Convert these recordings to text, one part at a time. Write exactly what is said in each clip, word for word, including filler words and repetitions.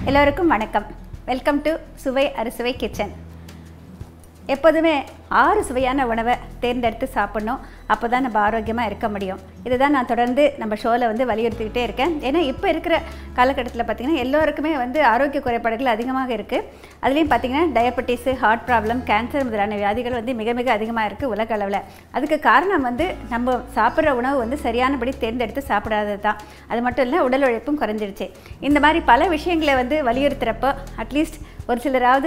எல்லோருக்கும் வணக்கம். Welcome to சுவை அறுசுவை கிச்சன். எப்போதுமே ஆறு சுவையான உணவை தேர்ந்தெடுத்து சாப்பிடணும். அப்போ தான் நம்ம ஆரோக்கியமாக இருக்க முடியும். இதுதான் நான் தொடர்ந்து நம்ம ஷோவில் வந்து வலியுறுத்திக்கிட்டே இருக்கேன். ஏன்னா இப்போ இருக்கிற காலகட்டத்தில் பார்த்திங்கன்னா எல்லோருக்குமே வந்து ஆரோக்கிய குறைபாடுகள் அதிகமாக இருக்குது. அதுலேயும் பார்த்திங்கன்னா டயபெட்டிஸு, ஹார்ட் ப்ராப்ளம், கேன்சர் முதலான வியாதிகள் வந்து மிக மிக அதிகமாக இருக்குது உலக அளவில். அதுக்கு காரணம் வந்து நம்ம சாப்பிட்ற உணவு வந்து சரியானபடி தேர்ந்தெடுத்து சாப்பிடாதது தான். அது மட்டும் இல்லை, உடல் உழைப்பும் குறைஞ்சிருச்சு. இந்த மாதிரி பல விஷயங்களை வந்து வலியுறுத்துகிறப்போ அட்லீஸ்ட் ஒரு சிலராவது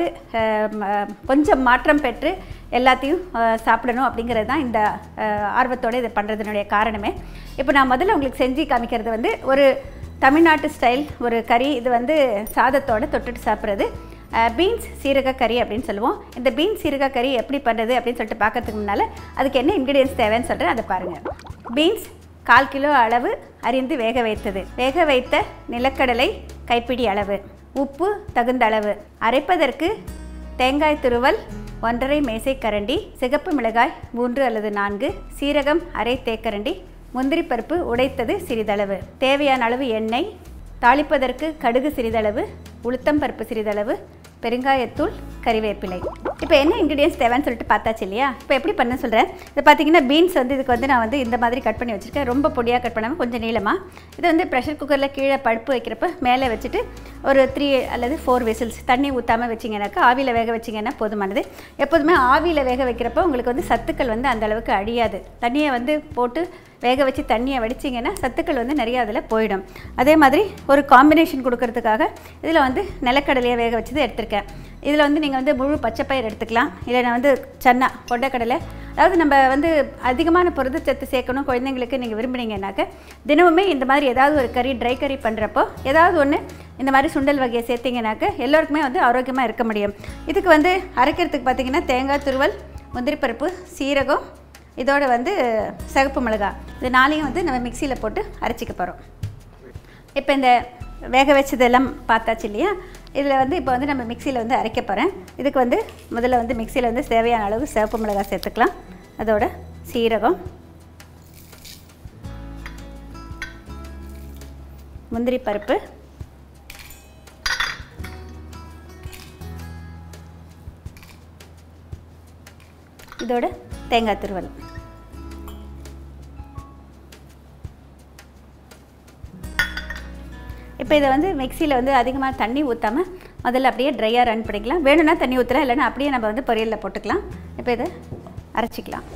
கொஞ்சம் மாற்றம் பெற்று எல்லாத்தையும் சாப்பிடணும் அப்படிங்கிறது தான் இந்த ஆர்வத்தோடு இதை பண்ணுறதுனுடைய காரணமே. இப்போ நான் முதல்ல உங்களுக்கு செஞ்சு காமிக்கிறது வந்து ஒரு தமிழ்நாட்டு ஸ்டைல் ஒரு கறி. இது வந்து சாதத்தோடு தொட்டுட்டு சாப்பிட்றது பீன்ஸ் சீரக கறி அப்படின்னு சொல்லுவோம். இந்த பீன்ஸ் சீரக கறி எப்படி பண்ணுறது அப்படின்னு சொல்லிட்டு பார்க்கறதுக்கு முன்னால் அதுக்கு என்ன இன்க்ரீடியன்ஸ் தேவைன்னு சொல்கிறேன், அதை பாருங்கள். பீன்ஸ் கால் கிலோ அளவு அரிந்து வேக வைத்தது, வேக வைத்த நிலக்கடலை கைப்பிடி அளவு, உப்பு தகுந்த அளவு, அரைப்பதற்கு தேங்காய் துருவல் ஒன்றரை மேசை கரண்டி, சிகப்பு மிளகாய் மூன்று அல்லது நான்கு, சீரகம் அரை தேக்கரண்டி, முந்திரி பருப்பு உடைத்தது சிறிதளவு, தேவையான அளவு எண்ணெய், தாளிப்பதற்கு கடுகு சிறிதளவு, உளுத்தம் பருப்பு சிறிதளவு, பெருங்காயத்தூள், கறிவேப்பிலை. இப்போ என்ன இன்க்ரீடியன்ஸ் தேவைன்னு சொல்லிட்டு பார்த்தாச்சு இல்லையா? இப்போ எப்படி பண்ண சொல்கிறேன். இது பார்த்திங்கன்னா பீன்ஸ் வந்து இதுக்கு வந்து நான் வந்து இந்த மாதிரி கட் பண்ணி வச்சுருக்கேன். ரொம்ப பொடியாக கட் பண்ணாமல் கொஞ்சம் நீளமாக. இது வந்து ப்ரெஷர் குக்கரில் கீழே பருப்பு வைக்கிறப்ப மேலே வச்சுட்டு ஒரு த்ரீ அல்லது ஃபோர் விசில்ஸ் தண்ணி ஊற்றாமல் வச்சிங்கன்னாக்கா ஆவியில் வேக வச்சிங்கன்னா போதுமானது. எப்போதுமே ஆவியில் வேக வைக்கிறப்போ உங்களுக்கு வந்து சத்துக்கள் வந்து அந்த அளவுக்கு அழியாது. தண்ணியை வந்து போட்டு வேக வச்சு தண்ணியை வடிச்சிங்கன்னா சத்துக்கள் வந்து நிறையா அதில் போயிடும். அதே மாதிரி ஒரு காம்பினேஷன் கொடுக்கறதுக்காக இதில் வந்து நிலக்கடலையை வேக வச்சது எடுத்திருக்கேன். இதில் வந்து நீங்கள் வந்து முழு பச்சைப்பயிர் எடுத்துக்கலாம், இல்லை நான் வந்து சன்னா கொண்டைக்கடலை. அதாவது நம்ம வந்து அதிகமான புரதச்சத்து சேர்க்கணும் குழந்தைங்களுக்கு நீங்கள் விரும்புனீங்கன்னாக்க தினமுமே இந்த மாதிரி ஏதாவது ஒரு கறி ட்ரை கறி பண்ணுறப்போ ஏதாவது ஒன்று இந்த மாதிரி சுண்டல் வகையை சேர்த்திங்கனாக்க எல்லோருக்குமே வந்து ஆரோக்கியமாக இருக்க முடியும். இதுக்கு வந்து அரைக்கிறதுக்கு பார்த்திங்கன்னா தேங்காய் துருவல், முந்திரி பருப்பு, சீரகம், இதோட வந்து சிகப்பு மிளகாய், இது நாளையும் வந்து நம்ம மிக்சியில் போட்டு அரைச்சிக்க போகிறோம். இப்போ இந்த வேக வச்சதெல்லாம் பார்த்தாச்சு இல்லையா? இதில் வந்து இப்போ வந்து நம்ம மிக்சியில் வந்து அரைக்க போகிறேன். இதுக்கு வந்து முதல்ல வந்து மிக்சியில் வந்து தேவையான அளவு சிவப்பு மிளகாய் சேர்த்துக்கலாம். அதோட சீரகம், முந்திரி பருப்பு, இதோட தேங்காய் துருவல், இப்போ இதை வந்து மிக்சியில் வந்து அதிகமாக தண்ணி ஊற்றாமல் முதல்ல அப்படியே ட்ரையாக ரன் பண்ணிக்கலாம். வேணும்னா தண்ணி ஊற்றலாம், இல்லைன்னா அப்படியே நம்ம வந்து பொரியலில் போட்டுக்கலாம். இப்போ இதை அரைச்சிக்கலாம்.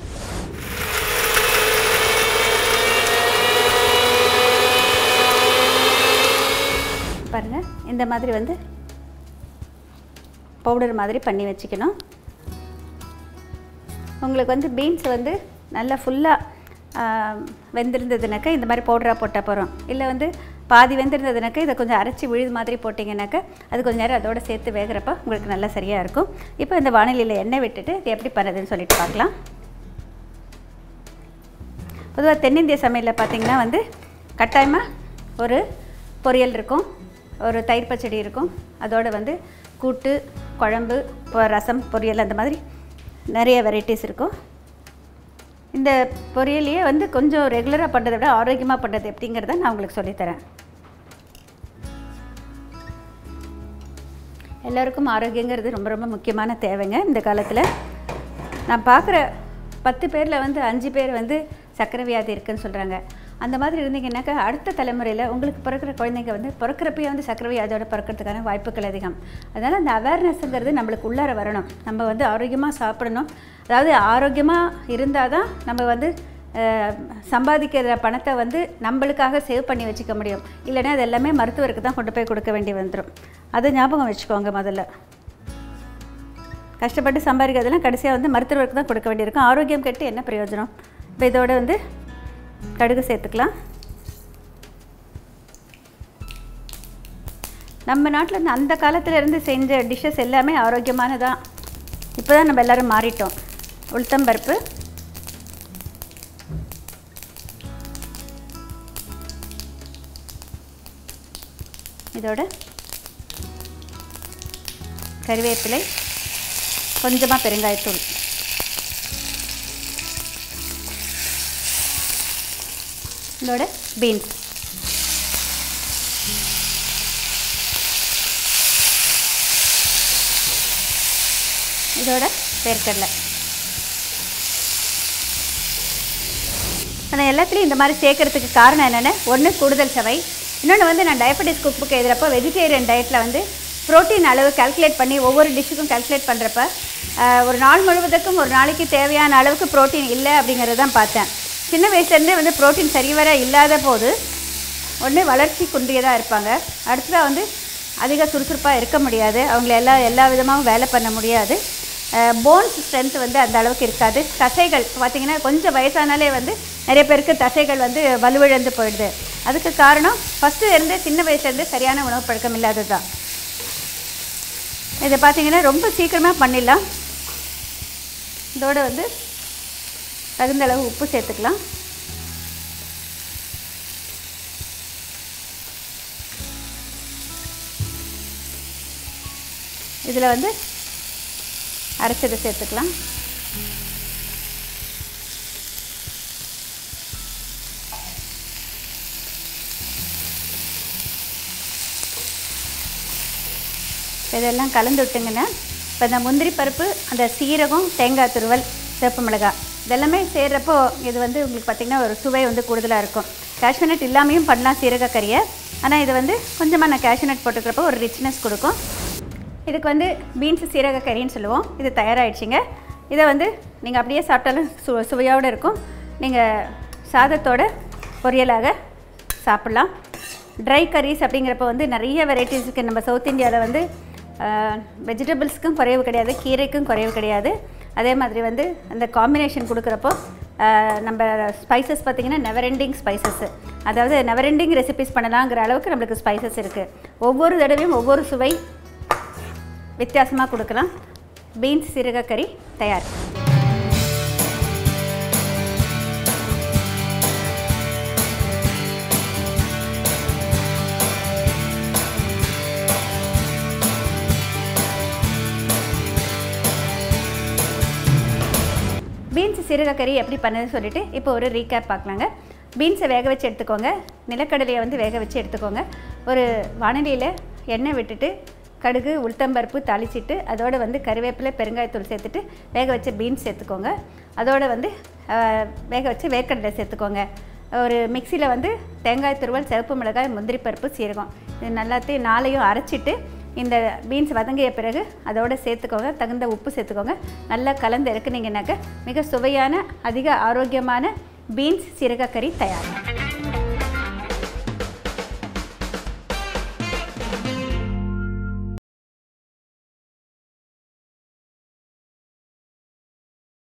பாருங்கள், இந்த மாதிரி வந்து பவுடர் மாதிரி பண்ணி வச்சுக்கணும். உங்களுக்கு வந்து பீன்ஸ் வந்து நல்லா ஃபுல்லாக வெந்திருந்ததுனாக்கா இந்த மாதிரி பவுடராக போட்டால் போகிறோம். இல்லை வந்து பாதி வெந்திருந்ததுனாக்கா இதை கொஞ்சம் அரைச்சி விழுது மாதிரி போட்டிங்கனாக்கா அது கொஞ்சம் நேரம் அதோடு சேர்த்து வேகிறப்ப உங்களுக்கு நல்லா சரியாக இருக்கும். இப்போ இந்த வானிலையில் எண்ணெய் விட்டுட்டு இது எப்படி பண்ணுறதுன்னு சொல்லிட்டு பார்க்கலாம். பொதுவாக தென்னிந்திய சமையலில் பார்த்திங்கன்னா வந்து கட்டாயமாக ஒரு பொரியல் இருக்கும், ஒரு தயிர் பச்சடி இருக்கும், அதோடு வந்து கூட்டு, குழம்பு, ரசம், பொரியல், அந்த மாதிரி நிறைய வெரைட்டிஸ் இருக்கும். இந்த பொரியலையே வந்து கொஞ்சம் ரெகுலராக பண்ணுறதை விட ஆரோக்கியமாக பண்ணுறது எப்படிங்கிறத நான் உங்களுக்கு சொல்லித்தரேன். எல்லோருக்கும் ஆரோக்கியங்கிறது ரொம்ப ரொம்ப முக்கியமான தேவைங்க இந்த காலத்தில். நான் பார்க்குற பத்து பேரில் வந்து அஞ்சு பேர் வந்து சர்க்கரை வியாதி இருக்குதுன்னு சொல்கிறாங்க. அந்த மாதிரி இருந்தீங்கன்னாக்கா அடுத்த தலைமுறையில் உங்களுக்கு பிறக்கிற குழந்தைங்க வந்து பிறக்கிறப்பயே வந்து சர்க்கரை வியாதியோட பிறக்கிறதுக்கான வாய்ப்புகள் அதிகம். அதனால் அந்த அவேர்னஸ்ங்கிறது நம்மளுக்கு உள்ளார வரணும். நம்ம வந்து ஆரோக்கியமாக சாப்பிடணும். அதாவது ஆரோக்கியமாக இருந்தால் தான் நம்ம வந்து சம்பாதிக்கிற பணத்தை வந்து நம்மளுக்காக சேவ் பண்ணி வச்சுக்க முடியும். இல்லைன்னா அது எல்லாமே மருத்துவருக்கு தான் கொண்டு போய் கொடுக்க வேண்டி வந்துடும். அதை ஞாபகம் வச்சுக்கோங்க. முதல்ல கஷ்டப்பட்டு சம்பாதிக்கிறதெல்லாம் கடைசியாக வந்து மருத்துவருக்கு தான் கொடுக்க வேண்டியிருக்கும். ஆரோக்கியம் கெட்டு என்ன பிரயோஜனம்? இப்போ இதோடு வந்து கடுகு சேர்த்துக்கலாம். நம்ம நாட்டில் இருந்து அந்த காலத்திலேருந்து செஞ்ச டிஷ்ஷஸ் எல்லாமே ஆரோக்கியமானதான். இப்போ தான் நம்ம எல்லோரும் மாறிட்டோம். உளுத்தம் பருப்பு, இதோட கறிவேப்பிலை, கொஞ்சமாக பெருங்காயத்தூள், இதோட பீன்ஸ், அதோட வேர்க்கடலை. ஆனால் எல்லாத்துலேயும் இந்த மாதிரி சேர்க்கறதுக்கு காரணம் என்னென்னா, ஒன்று கூடுதல் சுவை, இன்னொன்று வந்து நான் டயபெட்டிஸ் குக் புக் எழுதுகிறப்போ வெஜிடேரியன் டயட்டில் வந்து ப்ரோட்டீன் அளவு கால்குலேட் பண்ணி ஒவ்வொரு டிஷ்ஷுக்கும் கால்குலேட் பண்ணுறப்ப ஒரு நாள் முழுவதுக்கும் ஒரு நாளைக்கு தேவையான அளவுக்கு ப்ரோட்டீன் இல்லை அப்படிங்கிறது தான் பார்த்தேன். சின்ன வயசுலேருந்தே வந்து ப்ரோட்டீன் சரிவர இல்லாத போது ஒன்று வளர்ச்சி குன்றியதாக இருப்பாங்க, அடுத்ததாக வந்து அதிக சுறுசுறுப்பாக இருக்க முடியாது, அவங்கள எல்லா எல்லா விதமாகவும் வேலை பண்ண முடியாது, போன்ஸ் ஸ்ட்ரென்த் வந்து அந்த அளவுக்கு இருக்காது. தசைகள் பார்த்திங்கன்னா கொஞ்சம் வயசானாலே வந்து நிறைய பேருக்கு தசைகள் வந்து வலுவிழந்து போயிடுது. அதுக்கு காரணம் ஃபஸ்ட்டு இருந்தே சின்ன வயசுலேருந்தே சரியான உணவு பழக்கம் இல்லாதது தான். இதை பார்த்திங்கன்னா ரொம்ப சீக்கிரமாக பண்ணிடலாம். இதோடு வந்து தகுந்த அளவு உப்பு சேர்த்துக்கலாம். இதில் வந்து அரைச்சதை சேர்த்துக்கலாம். இதெல்லாம் கலந்து விட்டுங்கன்னா இப்போ இந்த முந்திரி பருப்பு, அந்த சீரகம், தேங்காய் துருவல், சிவப்பு மிளகாய் இதெல்லாமே சேர்றப்போ இது வந்து உங்களுக்கு பார்த்திங்கன்னா ஒரு சுவை வந்து கூடுதலாக இருக்கும். கேஷ்யூநட் இல்லாமையும் பண்ணலாம் சீரக கறியை, ஆனால் இது வந்து கொஞ்சமாக நான் கேஷ்யூநட் போட்டுக்கிறப்போ ஒரு ரிச்னஸ் கொடுக்கும். இதுக்கு வந்து பீன்ஸு சீரக கறின்னு சொல்லுவோம். இது தயாராகிடுச்சிங்க. இதை வந்து நீங்கள் அப்படியே சாப்பிட்டாலும் சு சுவையோடு இருக்கும். நீங்கள் சாதத்தோட பொரியலாக சாப்பிட்லாம். ட்ரை கரீஸ் அப்படிங்கிறப்ப வந்து நிறைய வெரைட்டிஸுக்கு நம்ம சவுத் இந்தியாவில் வந்து வெஜிடபிள்ஸுக்கும் குறைவு கிடையாது, கீரைக்கும் குறைவு கிடையாது. அதே மாதிரி வந்து அந்த காம்பினேஷன் கொடுக்குறப்போ நம்ம ஸ்பைசஸ் பார்த்திங்கன்னா நெவர் எண்டிங் ஸ்பைசஸ்ஸு, அதாவது நெவர் எண்டிங் ரெசிபிஸ் பண்ணலாங்கிற அளவுக்கு நம்மளுக்கு ஸ்பைசஸ் இருக்குது. ஒவ்வொரு தடவையும் ஒவ்வொரு சுவை வித்தியாசமாக கொடுக்கலாம். பீன்ஸ் சீரக கறி தயார். பீன்ஸ் சீரக கறி எப்படி பண்ணுதுன்னு சொல்லிட்டு இப்போ ஒரு ரீகேப் பார்க்கலாங்க. பீன்ஸை வேக வச்சு எடுத்துக்கோங்க. நிலக்கடலையை வந்து வேக வச்சு எடுத்துக்கோங்க. ஒரு வானலியில் எண்ணெய் விட்டுட்டு கடுகு, உளுத்தம்பருப்பு தாளிச்சிட்டு அதோடு வந்து கறிவேப்பிலை, பெருங்காயத்தூள் சேர்த்துட்டு வேக வச்ச பீன்ஸ் சேர்த்துக்கோங்க. அதோடு வந்து வேக வச்சு வேர்க்கடலை சேர்த்துக்கோங்க. ஒரு மிக்சியில் வந்து தேங்காய் துருவல், சிவப்பு மிளகாய், முந்திரி பருப்பு, சீரகம் இது நல்லாத்தையும் நாளையும் அரைச்சிட்டு இந்த பீன்ஸ் வதங்கிய பிறகு அதோடு சேர்த்துக்கோங்க. தகுந்த உப்பு சேர்த்துக்கோங்க. நல்லா கலந்து இறக்குனீங்கன்னாக்க மிக சுவையான, அதிக ஆரோக்கியமான பீன்ஸ் சீரக கறி தயார்.